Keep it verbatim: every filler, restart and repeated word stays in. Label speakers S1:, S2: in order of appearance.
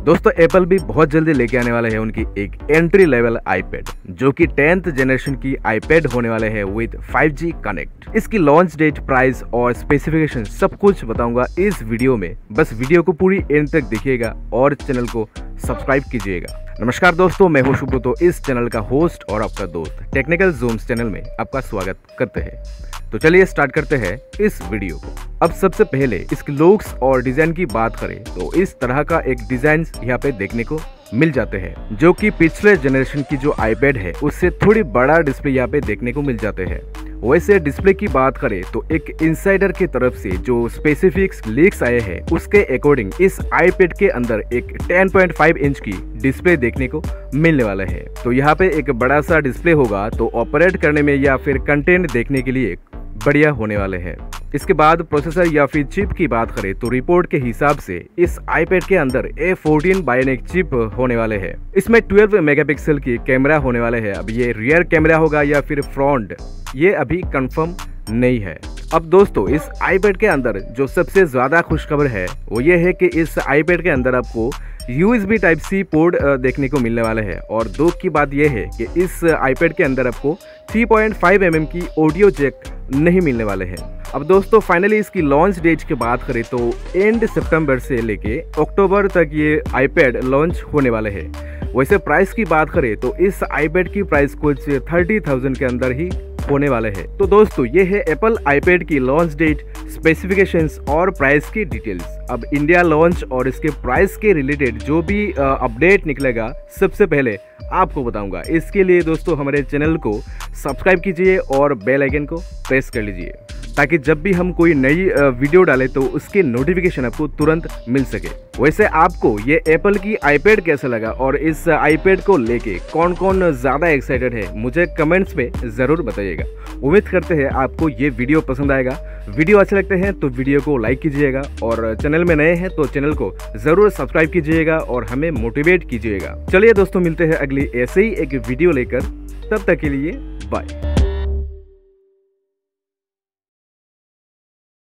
S1: दोस्तों एप्पल भी बहुत जल्दी लेके आने वाला है उनकी एक एंट्री लेवल आईपैड जो कि टेंथ जनरेशन की आईपैड होने वाले है विद फाइव जी कनेक्ट। इसकी लॉन्च डेट, प्राइस और स्पेसिफिकेशन सब कुछ बताऊंगा इस वीडियो में। बस वीडियो को पूरी एंड तक देखिएगा और चैनल को सब्सक्राइब कीजिएगा। नमस्कार दोस्तों, मैं हूं शुभ्रतो, इस चैनल का होस्ट और आपका दोस्त। टेक्निकल ज़ूम्स चैनल में आपका स्वागत करते हैं। तो चलिए स्टार्ट करते हैं इस वीडियो को। अब सबसे पहले इसके लुक्स और डिजाइन की बात करें तो इस तरह का एक डिजाइन यहाँ पे देखने को मिल जाते हैं जो कि पिछले जनरेशन की जो आईपैड है उससे थोड़ी बड़ा डिस्प्ले यहाँ पे देखने को मिल जाते हैं। वैसे डिस्प्ले की बात करें तो एक इनसाइडर की तरफ से जो स्पेसिफिक्स लीक्स आए हैं उसके अकॉर्डिंग इस आईपैड के अंदर एक टेन पॉइंट फाइव इंच की डिस्प्ले देखने को मिलने वाला है। तो यहाँ पे एक बड़ा सा डिस्प्ले होगा तो ऑपरेट करने में या फिर कंटेंट देखने के लिए बढ़िया होने वाले हैं। इसके बाद प्रोसेसर या फिर चिप की बात करें तो रिपोर्ट के हिसाब से इस आईपैड के अंदर ए फोर्टीन बायोनिक चिप होने वाले हैं। इसमें ट्वेल्व मेगापिक्सल की कैमरा होने वाले हैं। अब ये रियर कैमरा होगा या फिर फ्रंट, ये अभी कंफर्म नहीं है। अब दोस्तों इस आईपैड के अंदर जो सबसे ज्यादा खुशखबर है वो ये है कि इस आईपैड के अंदर आपको यूएसबी टाइप सी पोर्ट देखने को मिलने वाला है। और दो की बात यह है कि इस आईपैड के अंदर आपको three point five M M की ऑडियो जैक नहीं मिलने वाले हैं। अब दोस्तों फाइनली इसकी लॉन्च डेट की बात करें तो एंड सितंबर से लेके अक्टूबर तक ये आईपैड लॉन्च होने वाले हैं। वैसे प्राइस की बात करें तो इस आईपैड की प्राइस कुछ थर्टी थाउजेंड के अंदर ही होने वाले हैं। तो दोस्तों ये है एप्पल आईपैड की लॉन्च डेट, स्पेसिफिकेशंस और प्राइस की डिटेल्स। अब इंडिया लॉन्च और इसके प्राइस के रिलेटेड जो भी अपडेट निकलेगा सबसे पहले आपको बताऊंगा। इसके लिए दोस्तों हमारे चैनल को सब्सक्राइब कीजिए और बेल आइकन को प्रेस कर लीजिए ताकि जब भी हम कोई नई वीडियो डालें तो उसके नोटिफिकेशन आपको तुरंत मिल सके। वैसे आपको ये एप्पल की आईपैड कैसा लगा और इस आईपैड को लेके कौन कौन ज़्यादा एक्साइटेड है मुझे कमेंट्स में ज़रूर बताइएगा। उम्मीद करते हैं आपको ये वीडियो पसंद आएगा। वीडियो अच्छे लगते हैं तो वीडियो को लाइक कीजिएगा और चैनल में नए हैं तो चैनल को ज़रूर सब्सक्राइब कीजिएगा और हमें मोटिवेट कीजिएगा। चलिए दोस्तों मिलते हैं अगली ऐसे ही एक वीडियो लेकर, तब तक के लिए बाय।